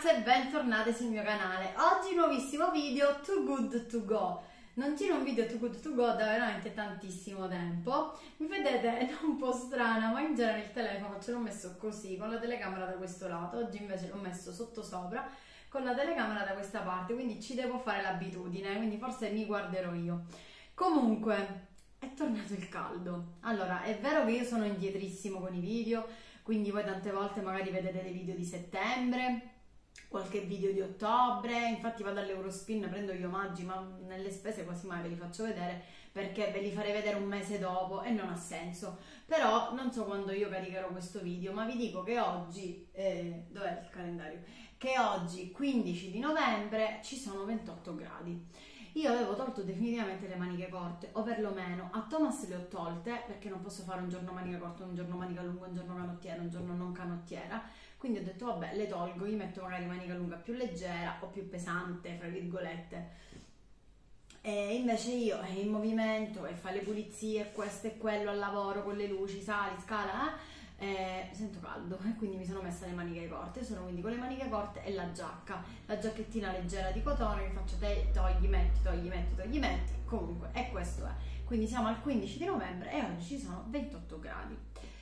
ragazze, bentornate sul mio canale. Oggi nuovissimo video Too Good To Go. Non tiro un video Too Good To Go da veramente tantissimo tempo. Mi vedete un po' strana, ma in genere il telefono ce l'ho messo così, con la telecamera da questo lato. Oggi invece l'ho messo sotto sopra, con la telecamera da questa parte, quindi ci devo fare l'abitudine, quindi forse mi guarderò io. Comunque, è tornato il caldo. Allora, è vero che io sono indietrissimo con i video, quindi voi tante volte magari vedete dei video di settembre, qualche video di ottobre, infatti vado all'Eurospin, prendo gli omaggi, ma nelle spese quasi mai ve li faccio vedere perché ve li farei vedere un mese dopo e non ha senso. Però non so quando io caricherò questo video, ma vi dico che oggi, dov'è il calendario? Che oggi 15 di novembre ci sono 28 gradi. Io avevo tolto definitivamente le maniche corte, o perlomeno a Thomas le ho tolte perché non posso fare un giorno manica corta, un giorno manica lunga, un giorno canottiera, un giorno non canottiera. Quindi ho detto vabbè, le tolgo, gli metto magari manica lunga più leggera o più pesante, fra virgolette. E invece io in movimento e fare le pulizie, questo e quello al lavoro con le luci, sali, scala, sento caldo e quindi mi sono messa le maniche corte. Sono quindi con le maniche corte e la giacca, la giacchettina leggera di cotone che faccio togli, metti, togli, metti, togli, metti. Comunque, e questo è. Quindi siamo al 15 di novembre e oggi ci sono 28 gradi.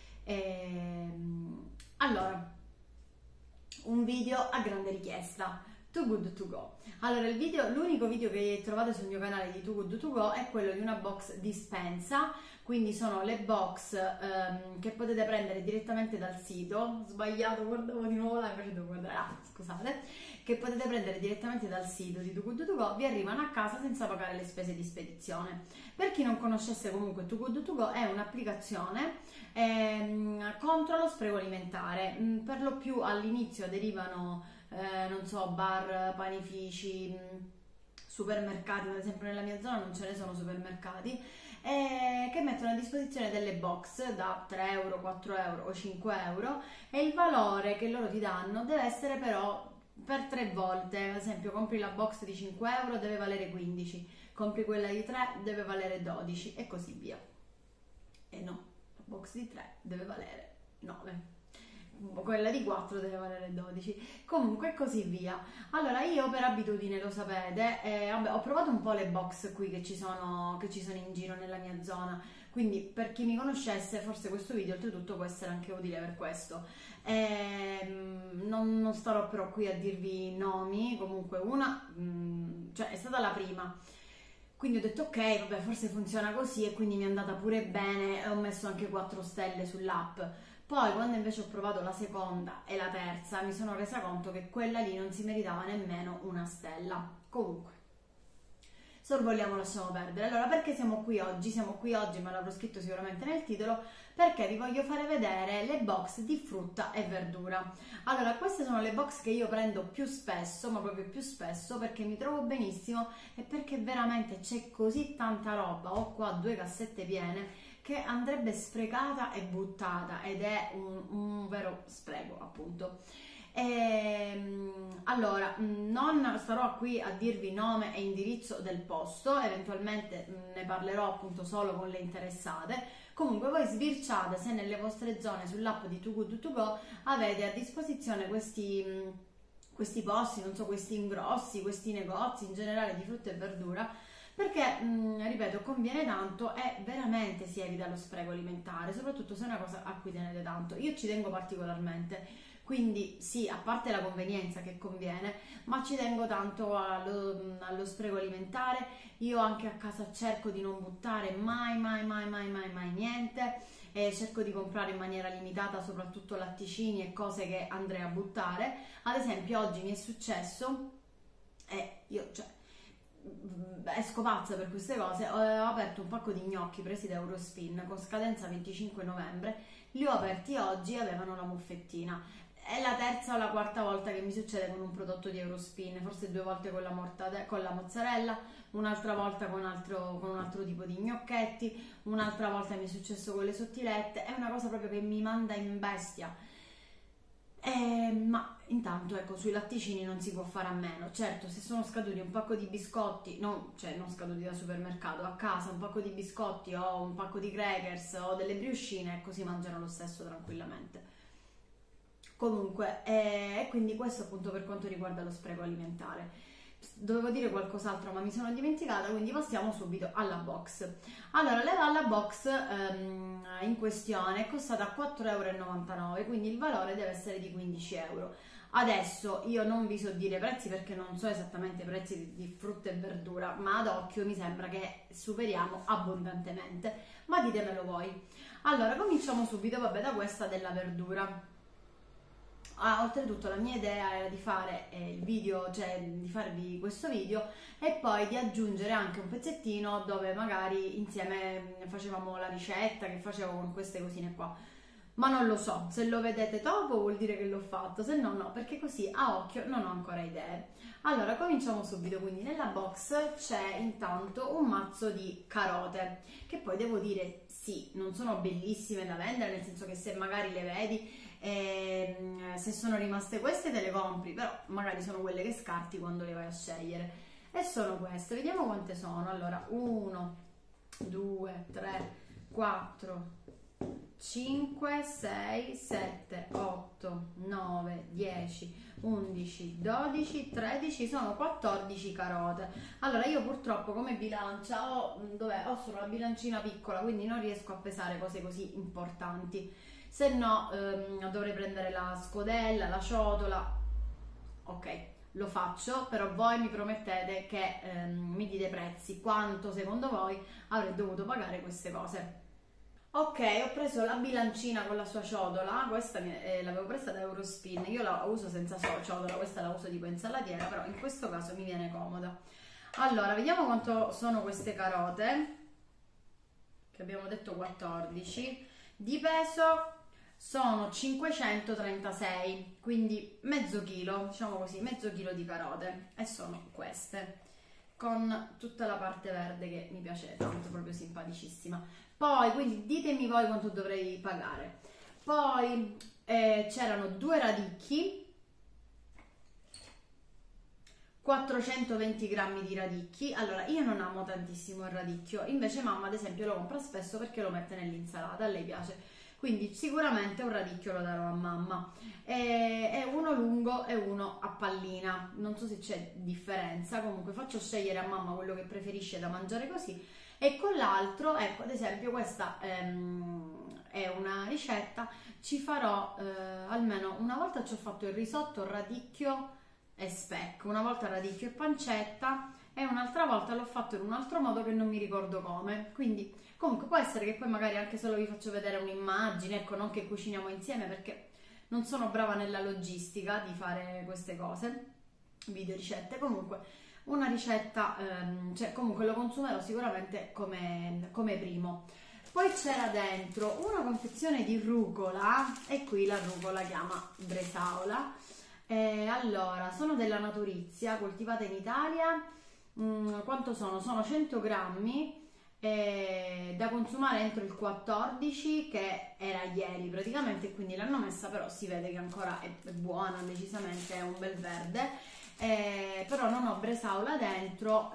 Allora, un video a grande richiesta. Too Good To Go. Allora, l'unico video che trovate sul mio canale di Too Good To Go è quello di una box dispensa, quindi sono le box che potete prendere direttamente dal sito. Sbagliato, guardavo di nuovo là, invece devo guardare, scusate, che potete prendere direttamente dal sito di Too Good To Go, vi arrivano a casa senza pagare le spese di spedizione. Per chi non conoscesse comunque Too Good To Go, è un'applicazione contro lo spreco alimentare. Per lo più all'inizio derivano non so, bar, panifici, supermercati, ad esempio nella mia zona non ce ne sono supermercati, che mettono a disposizione delle box da 3 euro, 4 euro o 5 euro, e il valore che loro ti danno deve essere però per 3 volte. Ad esempio compri la box di 5 euro, deve valere 15, compri quella di 3 deve valere 12 e così via. E no, la box di 3 deve valere 9, quella di 4 deve valere 12, comunque e così via. Allora, io per abitudine, lo sapete, vabbè, ho provato un po' le box qui che ci sono in giro nella mia zona, quindi per chi mi conoscesse forse questo video oltretutto può essere anche utile per questo. Non starò però qui a dirvi nomi. Comunque una cioè è stata la prima, quindi ho detto ok, vabbè, forse funziona così, e quindi mi è andata pure bene e ho messo anche 4 stelle sull'app. Poi quando invece ho provato la seconda e la terza mi sono resa conto che quella lì non si meritava nemmeno una stella. Comunque, sorvoliamo, lasciamo perdere. Allora, perché siamo qui oggi? Siamo qui oggi, me l'avrò scritto sicuramente nel titolo, perché vi voglio fare vedere le box di frutta e verdura. Allora, queste sono le box che io prendo più spesso, ma proprio più spesso, perché mi trovo benissimo e perché veramente c'è così tanta roba. Ho qua 2 cassette piene che andrebbe sprecata e buttata, ed è un vero spreco, appunto. Allora, non starò qui a dirvi nome e indirizzo del posto, eventualmente ne parlerò appunto solo con le interessate. Comunque voi sbirciate se nelle vostre zone sull'app di Too Good To Go avete a disposizione questi posti, non so, questi ingrossi, questi negozi in generale di frutta e verdura, perché ripeto, conviene tanto e veramente si evita lo spreco alimentare, soprattutto se è una cosa a cui tenete tanto. Io ci tengo particolarmente, quindi sì, a parte la convenienza che conviene, ma ci tengo tanto allo spreco alimentare. Io anche a casa cerco di non buttare mai niente, e cerco di comprare in maniera limitata soprattutto latticini e cose che andrei a buttare. Ad esempio oggi mi è successo, e io esco pazza per queste cose, ho aperto un pacco di gnocchi presi da Eurospin con scadenza 25 novembre, li ho aperti oggi e avevano la muffettina. È la terza o la quarta volta che mi succede con un prodotto di Eurospin, forse 2 volte con la mozzarella, un'altra volta con un altro tipo di gnocchetti, un'altra volta mi è successo con le sottilette. È una cosa proprio che mi manda in bestia. Ma intanto, ecco, sui latticini non si può fare a meno. Certo, se sono scaduti un pacco di biscotti, non scaduti da supermercato, a casa un pacco di biscotti o un pacco di crackers o delle briochine, ecco, si mangiano lo stesso tranquillamente. Comunque, quindi questo appunto per quanto riguarda lo spreco alimentare. Dovevo dire qualcos'altro ma mi sono dimenticata, quindi passiamo subito alla box. Allora, la box in questione è costata 4,99 €, quindi il valore deve essere di 15 euro. Adesso io non vi so dire i prezzi perché non so esattamente i prezzi di frutta e verdura, ma ad occhio mi sembra che superiamo abbondantemente, ma ditemelo voi. Allora, cominciamo subito, vabbè, da questa della verdura. Oltretutto la mia idea era di fare il video, cioè di farvi questo video e poi di aggiungere anche un pezzettino dove magari insieme facevamo la ricetta che facevo con queste cosine qua. Ma non lo so, se lo vedete dopo vuol dire che l'ho fatto, se no no, perché così a occhio non ho ancora idee. Allora, cominciamo subito, quindi nella box c'è intanto un mazzo di carote, che poi devo dire sì, non sono bellissime da vendere, nel senso che se magari le vedi, se sono rimaste queste te le compri, però magari sono quelle che scarti quando le vai a scegliere. E sono queste, vediamo quante sono. Allora, 1, 2, 3, 4... 5, 6, 7, 8, 9, 10, 11, 12, 13, sono 14 carote. Allora io purtroppo come bilancia ho solo la bilancina piccola, quindi non riesco a pesare cose così importanti, se no dovrei prendere la scodella, la ciotola. Ok, lo faccio, però voi mi promettete che mi dite i prezzi, quanto secondo voi avrei dovuto pagare queste cose. Ok, ho preso la bilancina con la sua ciotola, questa l'avevo presa da Eurospin, io la uso senza ciotola, questa la uso tipo insalatiera, però in questo caso mi viene comoda. Allora, vediamo quanto sono queste carote, che abbiamo detto 14, di peso sono 536, quindi mezzo chilo, diciamo così, mezzo chilo di carote, e sono queste, con tutta la parte verde che mi piace tanto, proprio simpaticissima. Poi, quindi ditemi voi quanto dovrei pagare. Poi c'erano 2 radicchi, 420 grammi di radicchi. Allora, io non amo tantissimo il radicchio, invece mamma ad esempio lo compra spesso perché lo mette nell'insalata, a lei piace. Quindi sicuramente un radicchio lo darò a mamma. È uno lungo e uno a pallina, non so se c'è differenza, comunque faccio scegliere a mamma quello che preferisce da mangiare così. E con l'altro, ecco, ad esempio questa è una ricetta, ci farò almeno una volta ci ho fatto il risotto radicchio e speck, una volta radicchio e pancetta e un'altra volta l'ho fatto in un altro modo che non mi ricordo come, quindi comunque può essere che poi magari anche solo vi faccio vedere un'immagine, ecco, non che cuciniamo insieme perché non sono brava nella logistica di fare queste cose, video ricette, comunque una ricetta, cioè comunque lo consumerò sicuramente come primo. Poi c'era dentro una confezione di rucola e qui la rucola chiama bresaola. Allora, sono della Naturizia, coltivata in Italia. Quanto sono? Sono 100 grammi da consumare entro il 14, che era ieri praticamente, quindi l'hanno messa, però si vede che ancora è buona, decisamente è un bel verde. Però non ho bresaola dentro,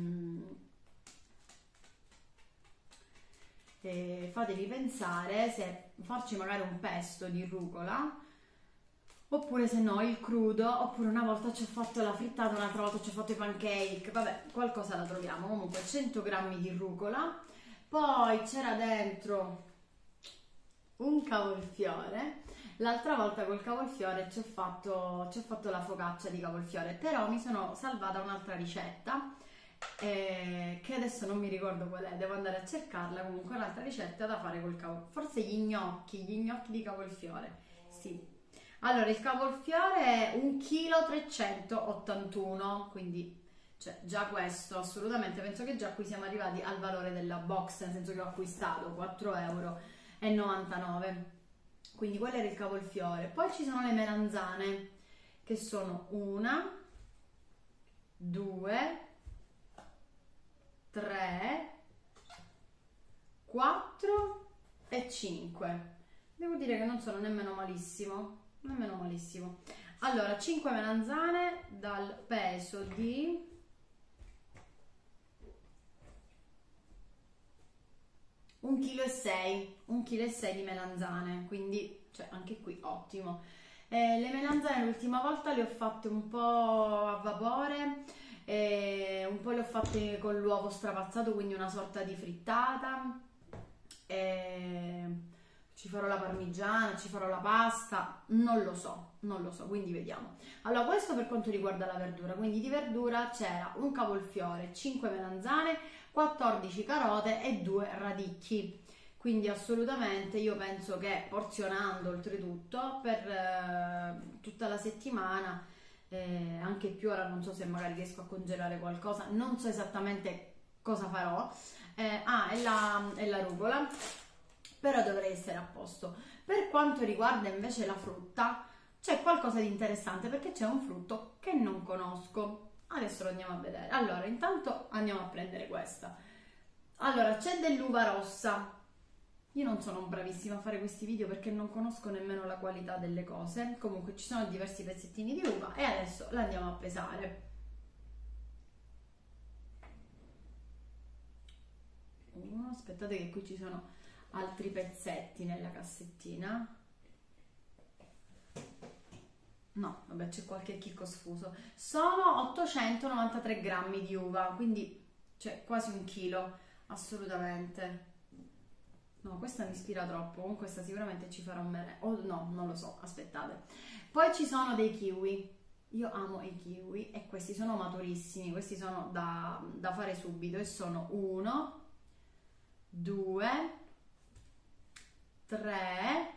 fatevi pensare se farci magari un pesto di rucola oppure se no il crudo, oppure una volta ci ho fatto la frittata, un'altra volta ci ho fatto i pancake, vabbè, qualcosa la troviamo. Comunque 100 grammi di rucola, poi c'era dentro un cavolfiore. L'altra volta col cavolfiore ci ho fatto la focaccia di cavolfiore, però mi sono salvata un'altra ricetta che adesso non mi ricordo qual è, devo andare a cercarla. Comunque un'altra ricetta da fare col cavolfiore, forse gli gnocchi di cavolfiore, sì. Allora, il cavolfiore è 1,381 kg, quindi cioè, già questo assolutamente, penso che già qui siamo arrivati al valore della box, nel senso che ho acquistato 4,99 €. Quindi quello era il cavolfiore. Poi ci sono le melanzane, che sono 1, 2, 3, 4 e 5. Devo dire che non sono nemmeno malissimo, nemmeno malissimo. Allora, 5 melanzane dal peso di 1,6 kg, 1,6 kg di melanzane, quindi cioè, anche qui ottimo. Le melanzane l'ultima volta le ho fatte un po' a vapore, un po' le ho fatte con l'uovo strapazzato, quindi una sorta di frittata. Ci farò la parmigiana, ci farò la pasta, non lo so, quindi vediamo. Allora, questo per quanto riguarda la verdura, quindi di verdura c'era un cavolfiore, 5 melanzane, 14 carote e 2 radicchi. Quindi assolutamente io penso che porzionando oltretutto per tutta la settimana, anche più, ora non so se magari riesco a congelare qualcosa, non so esattamente cosa farò. E la rucola, però dovrei essere a posto. Per quanto riguarda invece la frutta, c'è qualcosa di interessante perché c'è un frutto che non conosco. Adesso lo andiamo a vedere. Allora, intanto andiamo a prendere questa. Allora, c'è dell'uva rossa. Io non sono bravissima a fare questi video perché non conosco nemmeno la qualità delle cose. Comunque ci sono diversi pezzettini di uva e adesso la andiamo a pesare. Aspettate che qui ci sono altri pezzetti nella cassettina. No, vabbè, c'è qualche chicco sfuso. Sono 893 grammi di uva, quindi c'è quasi un chilo, assolutamente. No, questa mi ispira troppo, con questa sicuramente ci farò un mere... Oh, no, non lo so, aspettate. Poi ci sono dei kiwi. Io amo i kiwi e questi sono maturissimi, questi sono da fare subito e sono 1, 2, 3,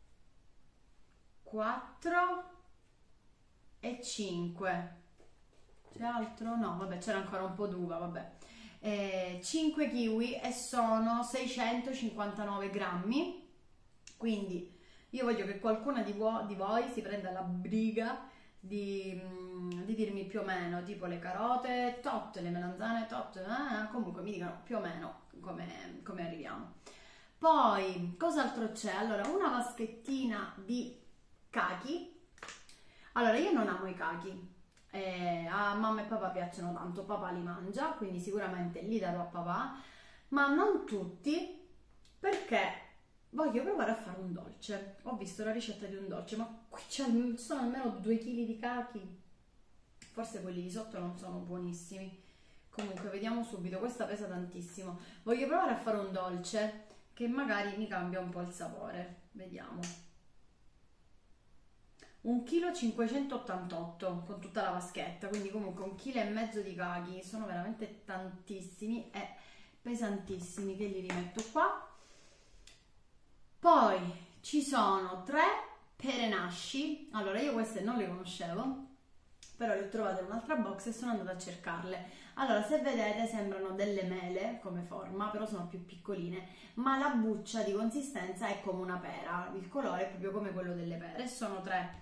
4 e 5. C'è altro? No, vabbè, c'era ancora un po' d'uva, vabbè. 5 kiwi e sono 659 grammi. Quindi io voglio che qualcuna di voi si prenda la briga di dirmi più o meno, tipo le carote tot, le melanzane tot, comunque mi dicano più o meno come arriviamo. Poi cos'altro c'è? Allora, una vaschettina di cachi. Allora, io non amo i cachi, a mamma e papà piacciono tanto, papà li mangia, quindi sicuramente li darò a papà, ma non tutti, perché voglio provare a fare un dolce. Ho visto la ricetta di un dolce, ma qui sono almeno 2 kg di cachi, forse quelli di sotto non sono buonissimi. Comunque vediamo subito, questa pesa tantissimo. Voglio provare a fare un dolce che magari mi cambia un po' il sapore, vediamo. 1,588 kg con tutta la vaschetta, quindi comunque 1,5 kg di cachi, sono veramente tantissimi e pesantissimi, che li rimetto qua. Poi ci sono 3 pere nasci. Allora, io queste non le conoscevo, però le ho trovate in un'altra box e sono andata a cercarle. Allora, se vedete sembrano delle mele come forma, però sono più piccoline, ma la buccia di consistenza è come una pera, il colore è proprio come quello delle pere. Sono 3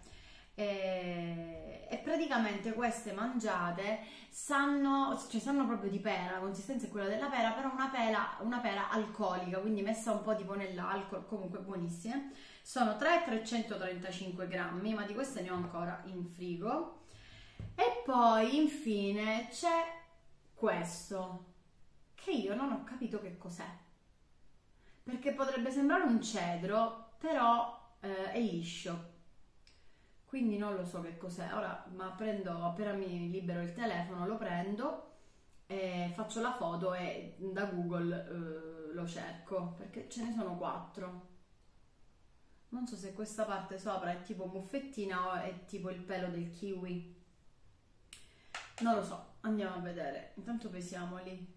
e praticamente queste mangiate sanno proprio di pera, la consistenza è quella della pera, però una pera alcolica, quindi messa un po' tipo nell'alcol, comunque buonissime. Sono 335 grammi, ma di queste ne ho ancora in frigo. E poi infine c'è questo, che io non ho capito che cos'è, perché potrebbe sembrare un cedro, però è liscio. Quindi non lo so che cos'è. Ora, ma appena mi libero il telefono, lo prendo, faccio la foto e da Google lo cerco, perché ce ne sono 4. Non so se questa parte sopra è tipo muffettina o è tipo il pelo del kiwi. Non lo so, andiamo a vedere. Intanto pesiamoli.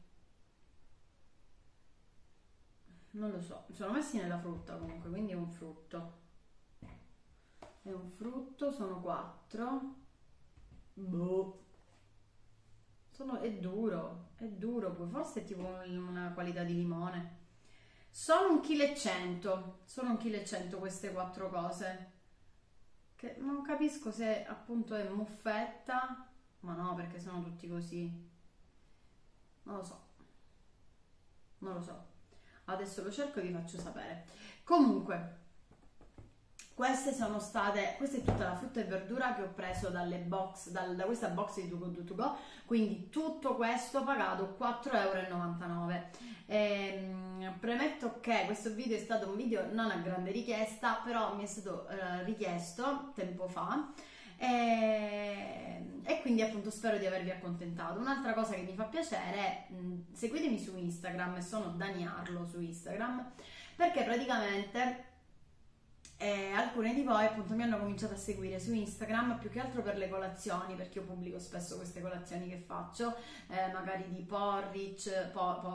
Non lo so, sono messi nella frutta comunque, quindi è un frutto. È un frutto, sono 4. Boh. È duro, poi forse è tipo una qualità di limone. Sono 1,1 kg, sono 1,1 kg queste 4 cose. Che non capisco se appunto è muffetta, ma no, perché sono tutti così. Non lo so. Non lo so. Adesso lo cerco e vi faccio sapere. Comunque, questa è tutta la frutta e verdura che ho preso da questa box di Too Good To Go, quindi tutto questo pagato 4,99 €. Premetto che questo video è stato un video non a grande richiesta, però mi è stato richiesto tempo fa e quindi appunto spero di avervi accontentato. Un'altra cosa che mi fa piacere è seguitemi su Instagram, sono Dani Arlo su Instagram, perché praticamente alcune di voi appunto mi hanno cominciato a seguire su Instagram più che altro per le colazioni, perché io pubblico spesso queste colazioni che faccio, magari di porridge,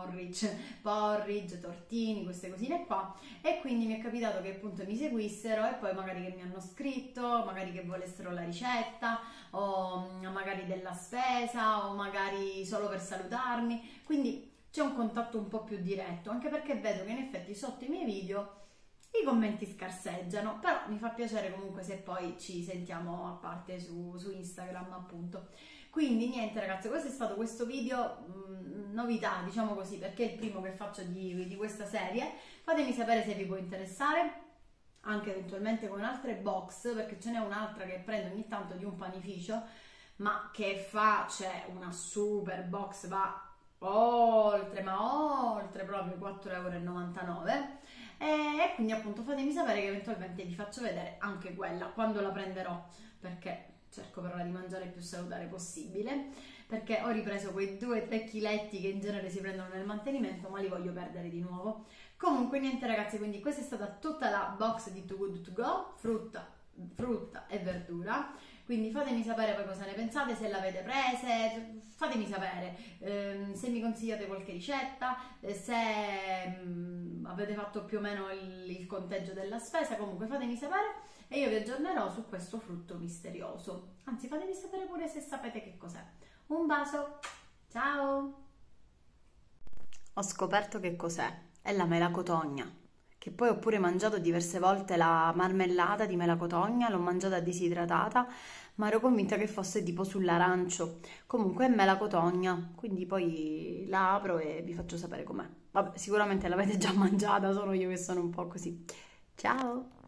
tortini, queste cosine qua, e quindi mi è capitato che appunto mi seguissero e poi magari che mi hanno scritto, magari che volessero la ricetta o magari della spesa o magari solo per salutarmi, quindi c'è un contatto un po' più diretto, anche perché vedo che in effetti sotto i miei video i commenti scarseggiano, però mi fa piacere comunque se poi ci sentiamo a parte su Instagram appunto. Quindi niente ragazzi, questo è stato questo video novità, diciamo così, perché è il primo che faccio di questa serie. Fatemi sapere se vi può interessare, anche eventualmente con altre box, perché ce n'è un'altra che prendo ogni tanto di un panificio, ma che c'è una super box, va oltre proprio 4,99 € e quindi appunto fatemi sapere che eventualmente vi faccio vedere anche quella quando la prenderò, perché cerco però di mangiare il più salutare possibile, perché ho ripreso quei 2-3 chiletti che in genere si prendono nel mantenimento, ma li voglio perdere di nuovo. Comunque niente ragazzi, quindi questa è stata tutta la box di Too Good To Go, frutta e verdura. Quindi fatemi sapere poi cosa ne pensate, se l'avete prese, fatemi sapere se mi consigliate qualche ricetta, se avete fatto più o meno il conteggio della spesa. Comunque fatemi sapere e io vi aggiornerò su questo frutto misterioso. Anzi, fatemi sapere pure se sapete che cos'è. Un bacio, ciao! Ho scoperto che cos'è, è la melacotogna, che poi ho pure mangiato diverse volte la marmellata di melacotogna, l'ho mangiata disidratata, ma ero convinta che fosse tipo sull'arancio. Comunque è melacotogna, quindi poi la apro e vi faccio sapere com'è. Vabbè, sicuramente l'avete già mangiata, sono io che sono un po' così. Ciao!